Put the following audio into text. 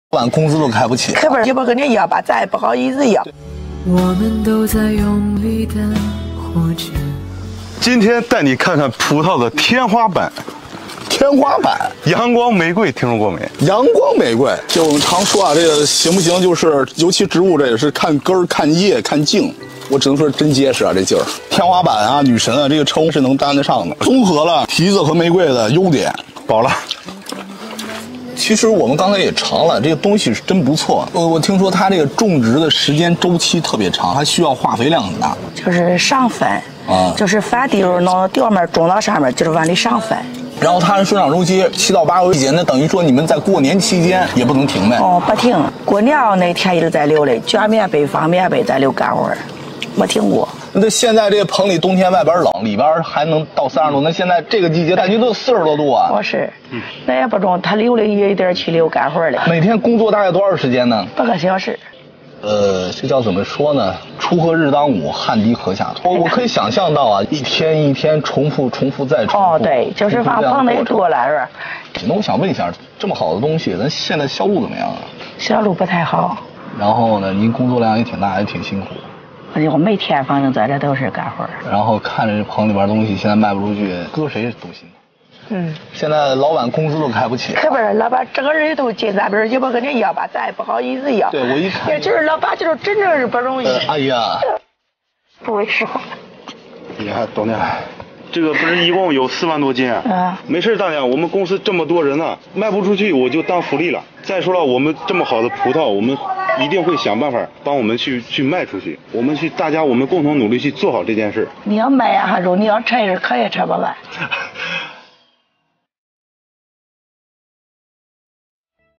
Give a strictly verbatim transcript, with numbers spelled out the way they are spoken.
老板工资都开不起， 可不也不跟你要吧，咱也不好意思要。 我们都在用力的活着。 今天带你看看葡萄的天花板。 天花板， 阳光玫瑰听说过没？ 阳光玫瑰，就我们常说啊，这个行不行？就是尤其植物这也是看根儿、看叶、看茎。我只能说真结实啊，这劲儿。天花板啊，女神啊，这个称是能担得上的，综合了提子和玫瑰的优点。 饱了。 其实我们刚才也尝了，这个东西是真不错。我我听说它这个种植的时间周期特别长，还需要化肥量很大。 就是上粉啊， 就是翻地弄到吊面种到上面，就是往里上粉。 然后它的生长周期七到八个季节，那等于说你们在过年期间也不能停呗？ 哦，不停，过年那天一直在流嘞，卷棉被、放棉被在流干活，没停过。 那现在这个棚里冬天外边冷，里边还能到三十度，那现在这个季节感觉都四十多度啊！ 不是，那也不中，它流了也有点去流干活嘞。 每天工作大概多少时间呢？ 八个小时。 呃，这叫怎么说呢？锄禾日当午，汗滴禾下土。我我可以想象到啊，一天一天重复、重复再重复。 哦，对，就是放棚内多了是吧？ 那我想问一下，这么好的东西，咱现在销路怎么样啊？ 销路不太好。 然后呢，您工作量也挺大，也挺辛苦。 我每天反正在这都是干活。 然后看着这棚里边东西现在卖不出去，搁谁都心疼。 嗯， 现在老板工资都开不起， 可不是，老板这个人都进咱边，也不跟你要吧，咱也不好意思要。 对我一看， 也就是老板就是真正是不容易。 呃、哎呀， 不为实话。 你看，董娘，这个不是一共有四万多斤啊？ 啊， 没事，大娘，我们公司这么多人呢，卖不出去我就当福利了。再说了，我们这么好的葡萄，我们一定会想办法帮我们去去卖出去。我们去大家我们共同努力去做好这件事。 你要卖呀，还是你要吃也是可以吃不完。